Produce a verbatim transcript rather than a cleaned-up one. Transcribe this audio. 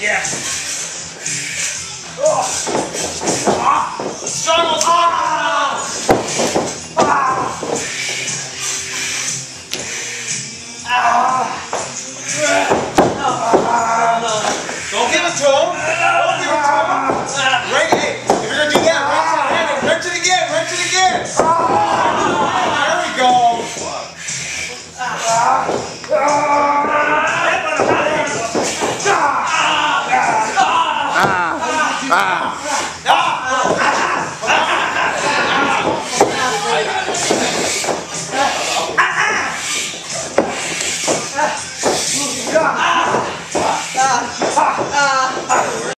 Yes. Oh. Ah. Struggle. Ah. Ah. Ah. Don't give it to him. Don't give it to him. Right, hey, if you're gonna do that, wrench it again, wrench it again. There we go. Ah.